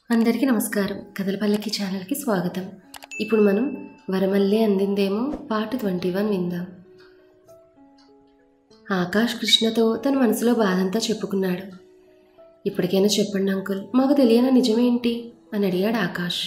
అందరికీ నమస్కారం. కథల పల్లకి ఛానల్కి స్వాగతం. ఇప్పుడు మనం వరమల్లే అందిందేమో పార్ట్ 21 విందాం. ఆకాష్ కృష్ణతో తన మనసులో బాధంతా చెప్పుకున్నాడు. ఇప్పటికైనా చెప్పండి అంకుల్, మాకు తెలియని నిజమేంటి అని అడిగాడు ఆకాష్.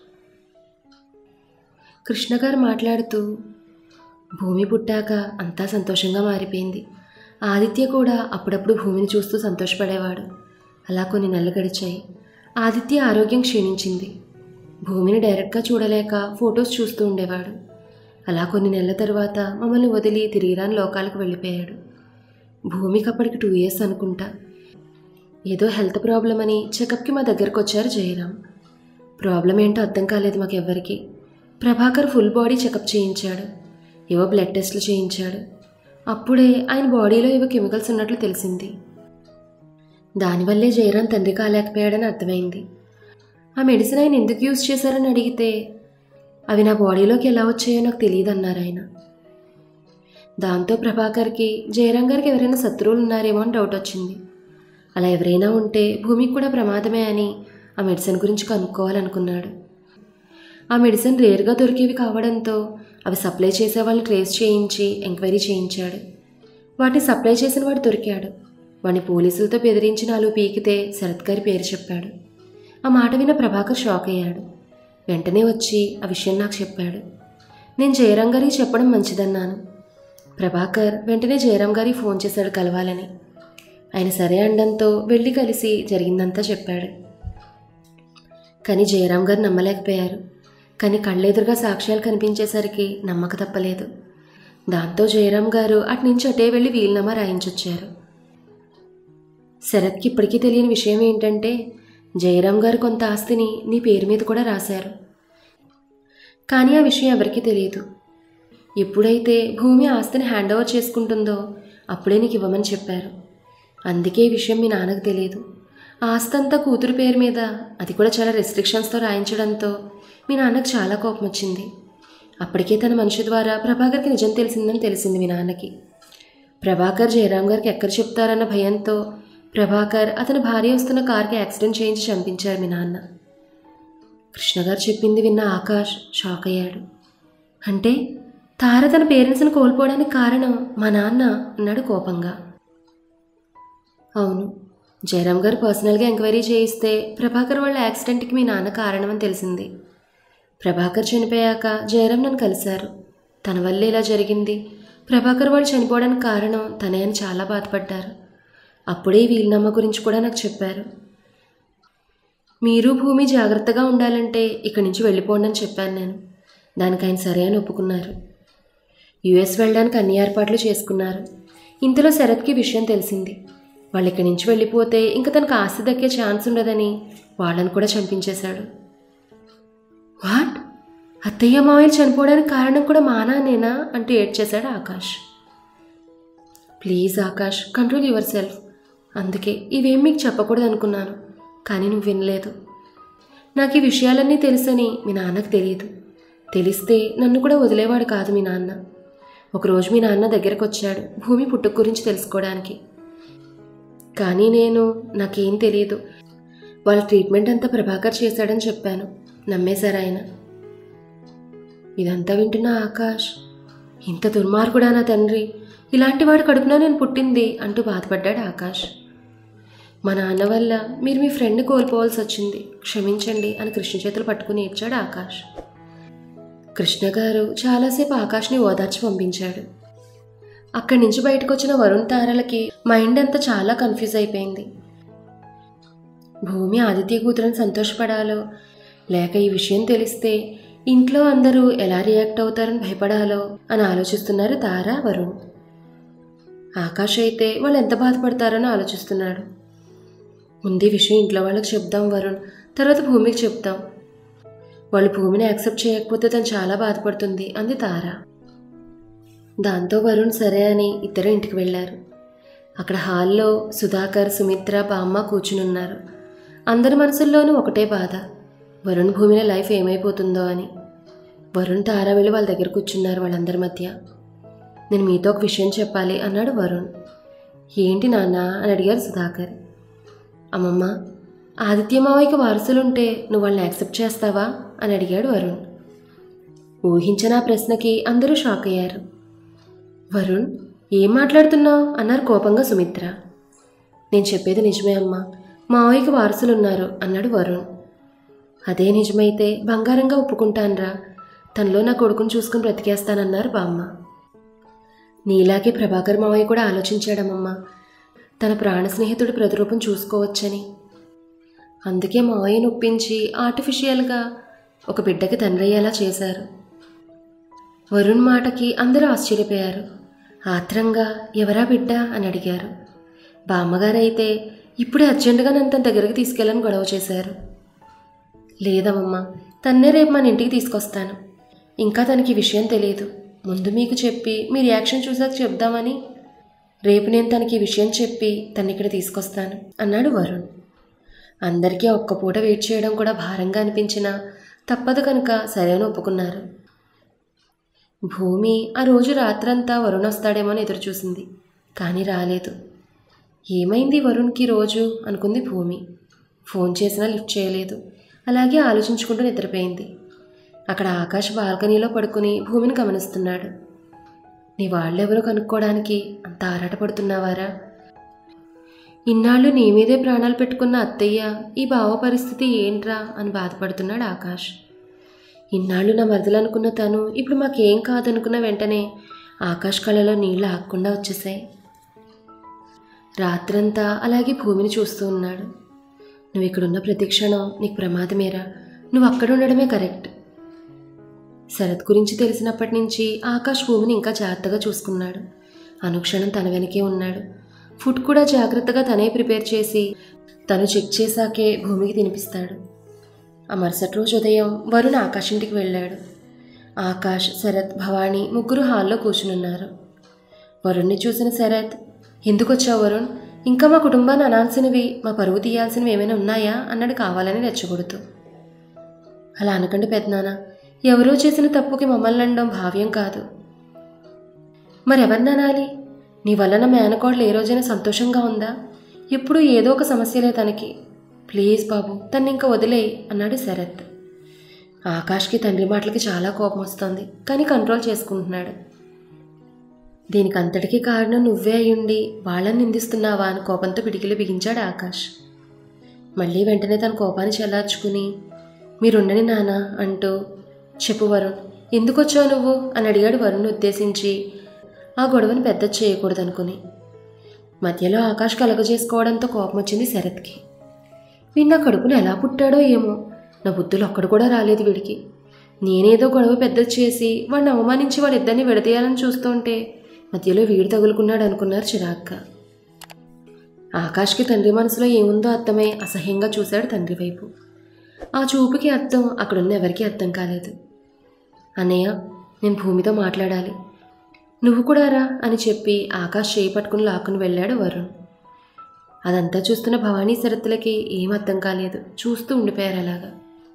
కృష్ణ గారు మాట్లాడుతూ, భూమి పుట్టాక అంతా సంతోషంగా మారిపోయింది. ఆదిత్య కూడా అప్పుడప్పుడు భూమిని చూస్తూ సంతోషపడేవాడు. అలా కొన్ని నెలలు గడిచాయి. ఆదిత్య ఆరోగ్యం క్షీణించింది. భూమిని డైరెక్ట్గా చూడలేక ఫొటోస్ చూస్తూ ఉండేవాడు. అలా కొన్ని నెలల తర్వాత మమ్మల్ని వదిలి తిరిగిరాని లోకాలకు వెళ్ళిపోయాడు. భూమికి అప్పటికి 2 years అనుకుంటా. ఏదో హెల్త్ ప్రాబ్లం అని చెకప్కి మా దగ్గరకు వచ్చారు జయరాం. ప్రాబ్లం ఏంటో అర్థం కాలేదు మాకెవ్వరికి. ప్రభాకర్ ఫుల్ బాడీ చెకప్ చేయించాడు. ఏవో బ్లడ్ టెస్టులు చేయించాడు. అప్పుడే ఆయన బాడీలో ఏవో కెమికల్స్ ఉన్నట్లు తెలిసింది. దానివల్లే జయరాం తండ్రి కాలేకపోయాడని అర్థమైంది. ఆ మెడిసిన్ ఆయన ఎందుకు యూజ్ చేశారని అడిగితే, అవి నా బాడీలోకి ఎలా వచ్చాయో నాకు తెలియదు అన్నారు ఆయన. దాంతో ప్రభాకర్కి జయరాం గారికి ఎవరైనా శత్రువులు ఉన్నారేమో అని డౌట్ వచ్చింది. అలా ఎవరైనా ఉంటే భూమికి కూడా ప్రమాదమే అని ఆ మెడిసిన్ గురించి కనుక్కోవాలనుకున్నాడు. ఆ మెడిసిన్ రేర్గా దొరికేవి కావడంతో అవి సప్లై చేసే వాళ్ళని ట్రేస్ చేయించి ఎంక్వైరీ చేయించాడు. వాటిని సప్లై చేసిన వాడు దొరికాడు. వాడిని పోలీసులతో బెదిరించి 4 పీకితే శరత్ గారి పేరు చెప్పాడు. ఆ మాట విన్న ప్రభాకర్ షాక్ అయ్యాడు. వెంటనే వచ్చి ఆ విషయం నాకు చెప్పాడు. నేను జయరాం గారికి చెప్పడం మంచిదన్నాను. ప్రభాకర్ వెంటనే జయరాం గారికి ఫోన్ చేశాడు కలవాలని. ఆయన సరే అనడంతో వెళ్ళి కలిసి జరిగిందంతా చెప్పాడు. కానీ జయరాం గారు నమ్మలేకపోయారు. కానీ కళ్ళెదురుగా సాక్ష్యాలు కనిపించేసరికి నమ్మక తప్పలేదు. దాంతో జయరాం గారు అటునుంచి అటే వెళ్ళి వీలునామా రాయించొచ్చారు. శరత్కి ఇప్పటికీ తెలియని విషయం ఏంటంటే, జయరాం గారు కొంత ఆస్తిని నీ పేరు మీద కూడా రాశారు. కానీ ఆ విషయం ఎవరికీ తెలియదు. ఎప్పుడైతే భూమి ఆస్తిని హ్యాండ్ ఓవర్ చేసుకుంటుందో అప్పుడే నీకు ఇవ్వమని చెప్పారు. అందుకే ఈ విషయం మీ నాన్నకు తెలియదు. ఆస్తి అంతా కూతురు పేరు మీద, అది కూడా చాలా రెస్ట్రిక్షన్స్తో రాయించడంతో మీ నాన్నకు చాలా కోపం వచ్చింది. అప్పటికే తన మనిషి ద్వారా ప్రభాకర్కి నిజం తెలిసిందని తెలిసింది మీ నాన్నకి. ప్రభాకర్ జయరాం గారికి ఎక్కడ చెప్తారన్న భయంతో ప్రభాకర్ అతని భార్య వస్తున్న కార్కి యాక్సిడెంట్ చేయించి చంపించారు మీ నాన్న. కృష్ణగారు చెప్పింది విన్న ఆకాష్ షాక్ అయ్యాడు. అంటే తార తన పేరెంట్స్ని కోల్పోవడానికి కారణం మా నాన్న అన్నాడు కోపంగా. అవును, జయరాం గారు పర్సనల్గా ఎంక్వైరీ చేయిస్తే ప్రభాకర్ వాళ్ళ యాక్సిడెంట్కి మీ నాన్న కారణమని తెలిసింది. ప్రభాకర్ చనిపోయాక జయరాం నన్ను కలిశారు. తన వల్లే ఇలా జరిగింది, ప్రభాకర్ వాళ్ళు చనిపోవడానికి కారణం తనే అని చాలా బాధపడ్డారు. అప్పుడే వీలునామా గురించి కూడా నాకు చెప్పారు. మీరు భూమి జాగ్రత్తగా ఉండాలంటే ఇక్కడి నుంచి వెళ్ళిపోండి అని చెప్పాను నేను. దానికి ఆయన సరే అని ఒప్పుకున్నారు. యుఎస్ వెళ్ళడానికి అన్ని ఏర్పాట్లు చేసుకున్నారు. ఇంతలో శరత్కి విషయం తెలిసింది. వాళ్ళు ఇక్కడి నుంచి వెళ్ళిపోతే ఇంకా తనకు ఆస్తి దక్కే ఛాన్స్ ఉండదని వాళ్ళని కూడా చంపించేశాడు. వాట్? అత్తయ్య మావయ్యలు చనిపోవడానికి కారణం కూడా మా నాన్నేనా అంటూ ఏడ్చేశాడు Akash. Please Akash, control yourself. అందుకే ఇవేం మీకు చెప్పకూడదు అనుకున్నాను, కానీ నువ్వు వినలేదు. నాకు ఈ విషయాలన్నీ తెలుసని మీ నాన్నకు తెలియదు. తెలిస్తే నన్ను కూడా వదిలేవాడు కాదు మీ నాన్న. ఒకరోజు మీ నాన్న దగ్గరకు వచ్చాడు భూమి పుట్టుక గురించి తెలుసుకోవడానికి. కానీ నాకేం తెలియదు. వాళ్ళ ట్రీట్మెంట్ అంతా ప్రభాకర్ చేశాడని చెప్పాను. నమ్మేశారు ఆయన. ఇదంతా వింటున్న ఆకాష్, ఇంత దుర్మార్గుడా నా తండ్రి, ఇలాంటి వాడు కడుపునా నేను పుట్టింది అంటూ బాధపడ్డాడు ఆకాష్. మా నాన్న వల్ల మీరు మీ ఫ్రెండ్ని కోల్పోవాల్సి వచ్చింది, క్షమించండి అని కృష్ణ చేతులు పట్టుకుని ఏడ్చాడు ఆకాష్. కృష్ణ గారు చాలాసేపు ఆకాష్ని ఓదార్చి పంపించాడు. అక్కడి నుంచి బయటకు వచ్చిన వరుణ్ తారలకి మైండ్ అంతా చాలా కన్ఫ్యూజ్ అయిపోయింది. భూమి ఆదిత్య కూతురని సంతోషపడాలో, లేక ఈ విషయం తెలిస్తే ఇంట్లో అందరూ ఎలా రియాక్ట్ అవుతారని భయపడాలో అని ఆలోచిస్తున్నారు తార, వరుణ్. ఆకాష్ అయితే వాళ్ళు ఎంత బాధపడతారని ఆలోచిస్తున్నాడు. ముందు విషయం ఇంట్లో వాళ్ళకి చెప్దాం వరుణ్, తర్వాత భూమికి చెప్తాం. వాళ్ళు భూమిని యాక్సెప్ట్ చేయకపోతే తను చాలా బాధపడుతుంది అంది తార. దాంతో వరుణ్ సరే అని ఇద్దరు ఇంటికి వెళ్ళారు. అక్కడ హాల్లో సుధాకర్, సుమిత్ర, బామ్మ కూర్చునున్నారు. అందరి మనసుల్లోనూ ఒకటే బాధ, వరుణ్ భూమిని లైఫ్ ఏమైపోతుందో అని. వరుణ్ తార వెళ్ళి వాళ్ళ దగ్గర కూర్చున్నారు వాళ్ళందరి మధ్య. నేను మీతో ఒక విషయం చెప్పాలి అన్నాడు వరుణ్. ఏంటి నాన్న అని అడిగారు సుధాకర్. అమ్మమ్మ, ఆదిత్య మావయ్యకి వారసులుంటే నువ్వు వాళ్ళని యాక్సెప్ట్ చేస్తావా అని అడిగాడు వరుణ్. ఊహించిన ఆ ప్రశ్నకి అందరూ షాక్ అయ్యారు. వరుణ్, ఏం మాట్లాడుతున్నావు అన్నారు కోపంగా సుమిత్ర. నేను చెప్పేది నిజమే అమ్మా, మావయ్యకి వారసులున్నారు అన్నాడు వరుణ్. అదే నిజమైతే బంగారంగా ఒప్పుకుంటాన్రా, తనలో నా కొడుకుని చూసుకుని బ్రతికేస్తానన్నారు బామ్మ. నీలాగే ప్రభాకర్ మావయ్య కూడా ఆలోచించాడమ్మమ్మ, తన ప్రాణ స్నేహితుడి ప్రతిరూపం చూసుకోవచ్చని. అందుకే మావయ్యను ఒప్పించి ఆర్టిఫిషియల్గా ఒక బిడ్డకి తండ్రయ్యేలా చేశారు. వరుణ్ మాటకి అందరూ ఆశ్చర్యపోయారు. ఆత్రంగా ఎవరా బిడ్డ అని అడిగారు. బామ్మగారైతే ఇప్పుడే అర్జెంటుగా నన్ను తన దగ్గరికి తీసుకెళ్ళని గొడవ చేశారు. లేదమ్మమ్మ, తన్నే రేపు మన ఇంటికి తీసుకొస్తాను. ఇంకా తనకి విషయం తెలియదు, ముందు మీకు చెప్పి మీ రియాక్షన్ చూసాక చెప్దామని రేపు నేను తనకి విషయం చెప్పి తను ఇక్కడ తీసుకొస్తాను అన్నాడు వరుణ్. అందరికీ ఒక్క పూట వెయిట్ చేయడం కూడా భారంగా అనిపించినా తప్పదు కనుక సరైన ఒప్పుకున్నారు. భూమి ఆ రోజు రాత్రంతా వరుణ్ వస్తాడేమో అని ఎదురుచూసింది, కానీ రాలేదు. ఏమైంది వరుణ్కి రోజు అనుకుంది భూమి. ఫోన్ చేసినా లిఫ్ట్ చేయలేదు. అలాగే ఆలోచించుకుంటూ నిద్రపోయింది. అక్కడ ఆకాష్ బాల్కనీలో పడుకుని భూమిని గమనిస్తున్నాడు. నీ వాళ్ళెవరో కనుక్కోవడానికి అంత ఆరాటపడుతున్నావారా? ఇన్నాళ్ళు నీ మీదే ప్రాణాలు పెట్టుకున్న అత్తయ్య ఈ బావ పరిస్థితి ఏంట్రా అని బాధపడుతున్నాడు ఆకాష్. ఇన్నాళ్ళు నా మరదలు అనుకున్న తను ఇప్పుడు మాకేం కాదనుకున్న వెంటనే ఆకాష్ కళ్ళలో నీళ్ళు ఆగకుండా వచ్చేసాయి. రాత్రంతా అలాగే భూమిని చూస్తూ ఉన్నాడు. నువ్వు ఇక్కడున్న ప్రతి క్షణం నీకు ప్రమాదమేరా, నువ్వు అక్కడ ఉండడమే కరెక్ట్. శరత్ గురించి తెలిసినప్పటి నుంచి ఆకాష్ భూమిని ఇంకా జాగ్రత్తగా చూసుకున్నాడు. అనుక్షణం తన వెనకే ఉన్నాడు. ఫుడ్ కూడా జాగ్రత్తగా తనే ప్రిపేర్ చేసి తను చెక్ చేశాకే భూమికి తినిపిస్తాడు. ఆ మరుసటి రోజు ఉదయం వరుణ్ ఆకాష్ ఇంటికి వెళ్ళాడు. ఆకాష్, శరత్, భవానీ ముగ్గురు హాల్లో కూర్చునున్నారు. వరుణ్ణి చూసిన శరత్, ఎందుకు వచ్చావు వరుణ్? ఇంకా మా కుటుంబాన్ని అనాల్సినవి, మా పరువు తీయాల్సినవి ఏమైనా ఉన్నాయా అన్నాడు కావాలని రెచ్చగొడుతూ. అలా అనకండి పెద్దనాన్న, ఎవరో చేసిన తప్పుకి మమ్మల్ని అనడం భావ్యం కాదు. మరెవరిని అనాలి? నీ వలన మేనకోడలు ఏ రోజైనా సంతోషంగా ఉందా? ఎప్పుడూ ఏదో ఒక సమస్యలే తనకి. ప్లీజ్ బాబు, తన్ని ఇంకా వదిలేయి అన్నాడు శరత్. ఆకాష్కి తండ్రి మాటలకి చాలా కోపం వస్తుంది, కానీ కంట్రోల్ చేసుకుంటున్నాడు. దీనికి అంతటికీ కారణం నువ్వే అయ్యుండి వాళ్ళని నిందిస్తున్నావా అని కోపంతో పిడికిలు బిగించాడు ఆకాష్. మళ్ళీ వెంటనే తన కోపాన్ని చల్లార్చుకుని, మీరుండని నాన్న అంటూ, చెప్పు వరుణ్, ఎందుకు వచ్చావు నువ్వు అని అడిగాడు వరుణ్ని ఉద్దేశించి, ఆ గొడవని పెద్ద చేయకూడదనుకుని. మధ్యలో ఆకాష్ కలగజేసుకోవడంతో కోపం వచ్చింది శరత్కి. వీడు నా కడుపుని ఎలా పుట్టాడో ఏమో, నా బుద్ధులు ఒక్కడు కూడా రాలేదు వీడికి. నేనేదో గొడవ పెద్దది చేసి వాడిని అవమానించి వాళ్ళిద్దరిని విడదీయాలని చూస్తుంటే మధ్యలో వీడు తగులుకున్నాడు అనుకున్నారు చిరాగ్గా. ఆకాష్కి తండ్రి మనసులో ఏముందో అర్థమై అసహ్యంగా చూశాడు తండ్రి వైపు. ఆ చూపుకి అర్థం అక్కడున్న ఎవరికీ అర్థం కాలేదు. అన్నయ్య, నేను భూమితో మాట్లాడాలి, నువ్వు కూడా రా అని చెప్పి ఆకాష్ చేయి పట్టుకుని లాక్కుని వెళ్ళాడు వరుణ్. అదంతా చూస్తున్న భవానీ శరత్తులకి ఏం అర్థం కాలేదు, చూస్తూ ఉండిపోయారు అలాగా.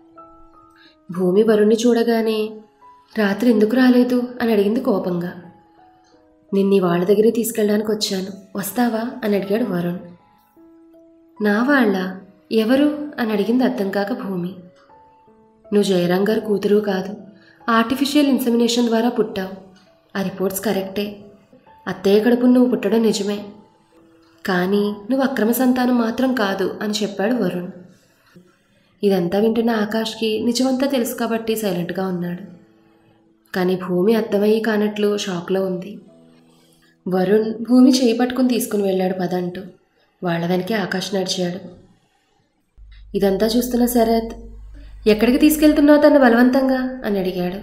భూమి వరుణ్ణి చూడగానే, రాత్రి ఎందుకు రాలేదు అని అడిగింది కోపంగా. నిన్ను వాళ్ళ దగ్గరే తీసుకెళ్ళడానికి వచ్చాను, వస్తావా అని అడిగాడు వరుణ్. నా వాళ్ళ ఎవరు అని అడిగింది అర్థం కాక భూమి. నువ్వు జయరాం గారు కూతురు కాదు, ఆర్టిఫిషియల్ ఇన్సెమినేషన్ ద్వారా పుట్టావు. ఆ రిపోర్ట్స్ కరెక్టే. అత్తయ్య కడుపును నువ్వు పుట్టడం నిజమే, కానీ నువ్వు అక్రమ సంతానం మాత్రం కాదు అని చెప్పాడు వరుణ్. ఇదంతా వింటున్న ఆకాష్కి నిజమంతా తెలుసు కాబట్టి సైలెంట్గా ఉన్నాడు. కానీ భూమి అర్థమయ్యి కానట్లు షాక్లో ఉంది. వరుణ్ భూమి చేయి పట్టుకుని తీసుకుని వెళ్ళాడు పదంటూ. వాళ్ళ వెనకే ఆకాష్ నడిచాడు. ఇదంతా చూస్తున్న శరత్, ఎక్కడికి తీసుకెళ్తున్నావు తను బలవంతంగా అని అడిగాడు.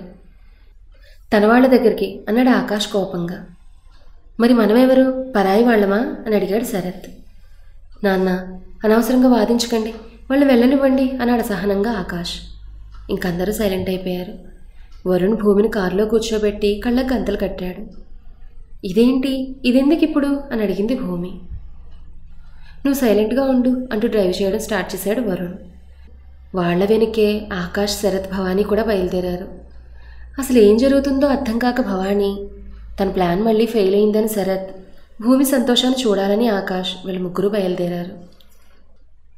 తన వాళ్ళ దగ్గరికి అన్నాడు ఆకాష్ కోపంగా. మరి మనమెవరు, పరాయి వాళ్ళమా అని అడిగాడు శరత్. నాన్న, అనవసరంగా వాదించకండి, వాళ్ళు వెళ్ళనివ్వండి అన్నాడు అసహనంగా ఆకాష్. ఇంకందరూ సైలెంట్ అయిపోయారు. వరుణ్ భూమిని కారులో కూర్చోబెట్టి కళ్ళకు గంతలు కట్టాడు. ఇదేంటి, ఇదెందుకు ఇప్పుడు అని అడిగింది భూమి. నువ్వు సైలెంట్గా ఉండు అంటూ డ్రైవ్ చేయడం స్టార్ట్ చేశాడు వరుణ్. వాళ్ల వెనుకే ఆకాష్, శరత్, భవానీ కూడా బయలుదేరారు. అసలు ఏం జరుగుతుందో అర్థం కాక భవానీ, తన ప్లాన్ మళ్ళీ ఫెయిల్ అయిందని శరత్, భూమి సంతోషాన్ని చూడాలని ఆకాష్, వీళ్ళు ముగ్గురు బయలుదేరారు.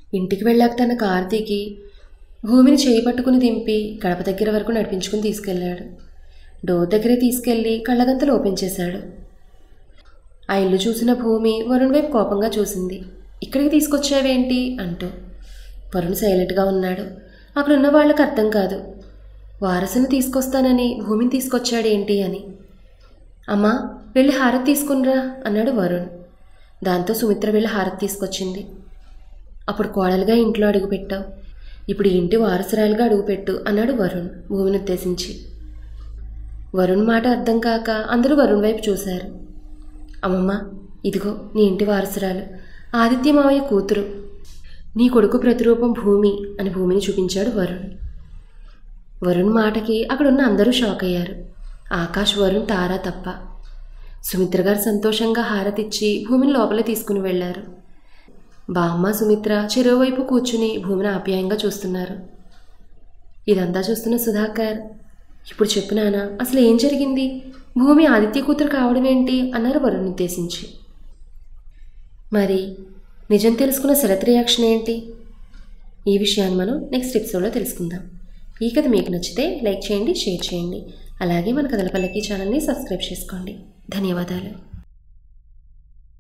ఇంటికి వెళ్ళాక తన కారు దిగి భూమిని చేయి పట్టుకుని దింపి గడప దగ్గర వరకు నడిపించుకుని తీసుకెళ్లాడు. డోర్ దగ్గరే తీసుకెళ్లి కళ్ళగంతలు ఓపెన్ చేశాడు. ఆ ఇల్లు చూసిన భూమి వరుణ్ వైపు కోపంగా చూసింది. ఇక్కడికి తీసుకొచ్చావేంటి అంటూ. వరుణ్ సైలెంట్గా ఉన్నాడు. అక్కడున్న వాళ్ళకి అర్థం కాదు, వారసుని తీసుకొస్తానని భూమిని తీసుకొచ్చాడేంటి అని. అమ్మా, వెళ్ళి హారతి తీసుకునిరా అన్నాడు వరుణ్. దాంతో సుమిత్ర వెళ్ళి హారతి తీసుకొచ్చింది. అప్పుడు కోడలుగా ఇంట్లో అడుగుపెట్టావు, ఇప్పుడు ఇంటి వారసురాలుగా అడుగుపెట్టు అన్నాడు వరుణ్ భూమిని ఉద్దేశించి. వరుణ్ మాట అర్థం కాక అందరూ వరుణ్ వైపు చూశారు. అమ్మమ్మ, ఇదిగో నీ ఇంటి వారసురాలు, ఆదిత్య మావయ్య కూతురు, నీ కొడుకు ప్రతిరూపం భూమి అని భూమిని చూపించాడు వరుణ్. వరుణ్ మాటకి అక్కడున్న అందరూ షాక్ అయ్యారు. ఆకాష్, వరుణ్, తారా తప్ప. సుమిత్ర గారు సంతోషంగా హారతిచ్చి భూమిని లోపలే తీసుకుని వెళ్లారు. బామ్మ, సుమిత్ర చెరోవైపు కూర్చుని భూమిని ఆప్యాయంగా చూస్తున్నారు. ఇదంతా చూస్తున్న సుధాకర్, ఇప్పుడు చెప్పు నాన్న, అసలు ఏం జరిగింది? భూమి ఆదిత్య కూతురు కావడం ఏంటి అన్నారు వరుణ్ ఉద్దేశించి. మరి నిజం తెలుసుకున్న శరత్ రియాక్షన్ ఏంటి? ఈ విషయాన్ని మనం నెక్స్ట్ ఎపిసోడ్లో తెలుసుకుందాం. ఈ కథ మీకు నచ్చితే లైక్ చేయండి, షేర్ చేయండి. అలాగే మన కథల పల్లకి ఛానల్ని సబ్స్క్రైబ్ చేసుకోండి. ధన్యవాదాలు.